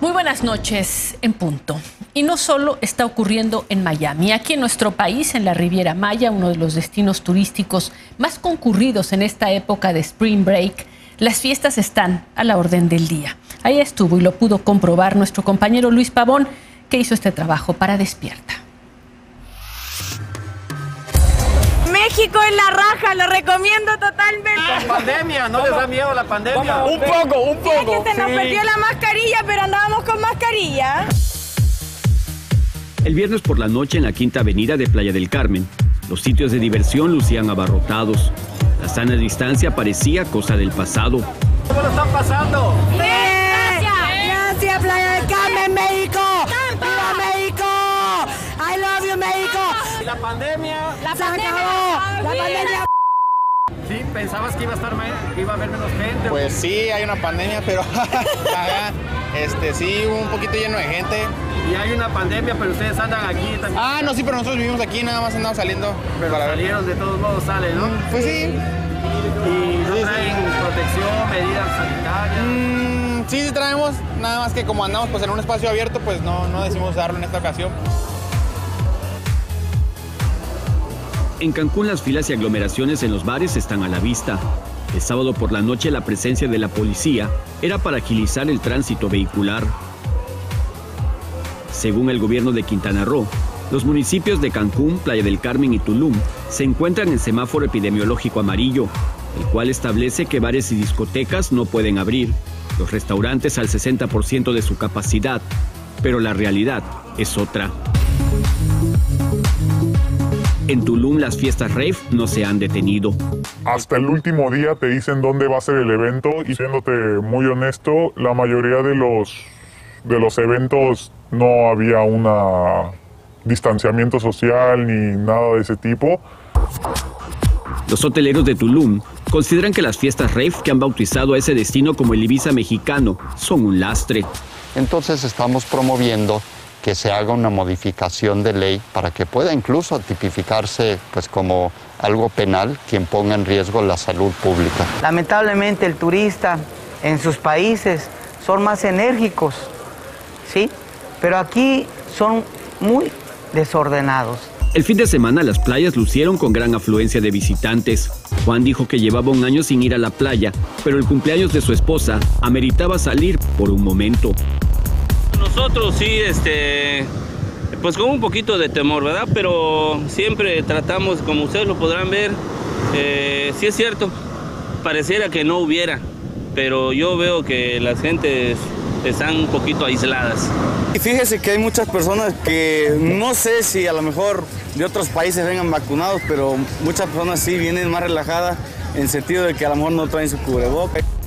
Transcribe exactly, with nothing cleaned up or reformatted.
Muy buenas noches, en punto. Y no solo está ocurriendo en Miami. Aquí en nuestro país, en la Riviera Maya, uno de los destinos turísticos más concurridos en esta época de Spring Break, las fiestas están a la orden del día. Ahí estuvo y lo pudo comprobar nuestro compañero Luis Pavón, que hizo este trabajo para Despierta. México en la raja, lo recomiendo totalmente. La pandemia, ¿no les da miedo la pandemia? Un poco, un poco. Es que se nos sí. perdió la mascarilla, pero andábamos con mascarilla. El viernes por la noche en la Quinta Avenida de Playa del Carmen, los sitios de diversión lucían abarrotados. La sana distancia parecía cosa del pasado. ¿Cómo lo están pasando? ¡Bien! Gracias. Gracias, Playa del Carmen, México. ¡Viva México! I love you, México. ¿Y la pandemia? La Se pandemia. acabó. La pandemia. ¿Sí? ¿Pensabas que iba a estar mal, que iba a haber menos gente? Pues sí, hay una pandemia, pero este sí, hubo un poquito lleno de gente. Y hay una pandemia, pero ustedes andan aquí también. Ah, no, sí, pero nosotros vivimos aquí, nada más andamos saliendo. Pero para salieron, de todos modos salen, ¿no? Pues sí. ¿Y no traen protección, medidas sanitarias? Mm, sí, sí traemos, nada más que como andamos pues en un espacio abierto, pues no, no decidimos usarlo en esta ocasión. En Cancún las filas y aglomeraciones en los bares están a la vista. El sábado por la noche la presencia de la policía era para agilizar el tránsito vehicular. Según el gobierno de Quintana Roo, los municipios de Cancún, Playa del Carmen y Tulum se encuentran en semáforo epidemiológico amarillo, el cual establece que bares y discotecas no pueden abrir, los restaurantes al sesenta por ciento de su capacidad, pero la realidad es otra. En Tulum las fiestas rave no se han detenido. Hasta el último día te dicen dónde va a ser el evento y siéndote muy honesto, la mayoría de los, de los eventos no había un distanciamiento social ni nada de ese tipo. Los hoteleros de Tulum consideran que las fiestas rave que han bautizado a ese destino como el Ibiza mexicano son un lastre. Entonces estamos promoviendo que se haga una modificación de ley para que pueda incluso tipificarse pues, como algo penal quien ponga en riesgo la salud pública. Lamentablemente el turista en sus países son más enérgicos, ¿sí? Pero aquí son muy desordenados. El fin de semana las playas lucieron con gran afluencia de visitantes. Juan dijo que llevaba un año sin ir a la playa, pero el cumpleaños de su esposa ameritaba salir por un momento. Nosotros sí, este, pues con un poquito de temor, ¿verdad? Pero siempre tratamos, como ustedes lo podrán ver, eh, sí es cierto, pareciera que no hubiera, pero yo veo que las gentes están un poquito aisladas. Y fíjese que hay muchas personas que no sé si a lo mejor de otros países vengan vacunados, pero muchas personas sí vienen más relajadas en el sentido de que a lo mejor no traen su cubrebocas.